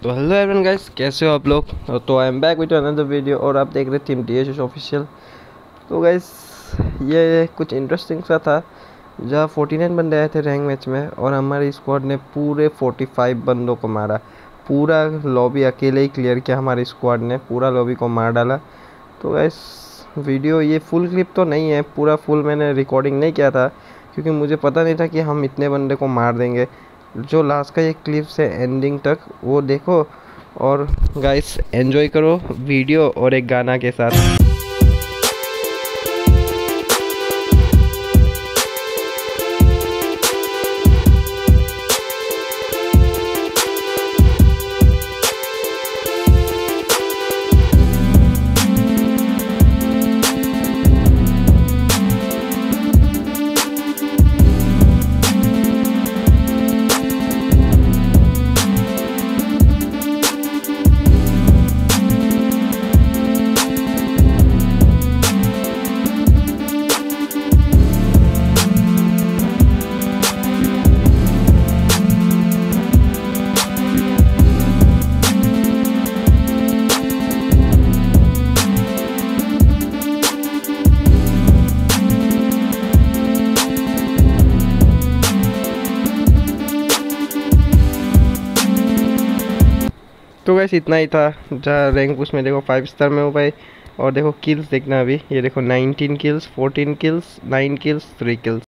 तो hello everyone guys, कैसे हो आप लोग। तो I am back with another video और आप देख रहे थे टीम DHH ऑफिशियल। तो गाइस ये कुछ इंटरेस्टिंग सा था जहाँ 49 बंदे आए थे रैंक मैच में और हमारी स्क्वाड ने पूरे 45 बंदों को मारा। पूरा लॉबी अकेले ही क्लियर किया, हमारी स्क्वाड ने पूरा लॉबी को मार डाला। तो गाइस वीडियो ये फुल क्लिप तो नहीं है, पूरा फुल मैंने रिकॉर्डिंग नहीं किया था क्योंकि मुझे पता नहीं था कि हम इतने बंदे को मार देंगे। जो लास्ट का ये क्लिप से एंडिंग तक वो देखो और गाइस एंजॉय करो वीडियो और एक गाना के साथ। तो वैसे इतना ही था। जहाँ रैंक पुश में देखो 5 स्टार में हो भाई। और देखो किल्स देखना, अभी ये देखो 19 किल्स, 14 किल्स, 9 किल्स, 3 किल्स।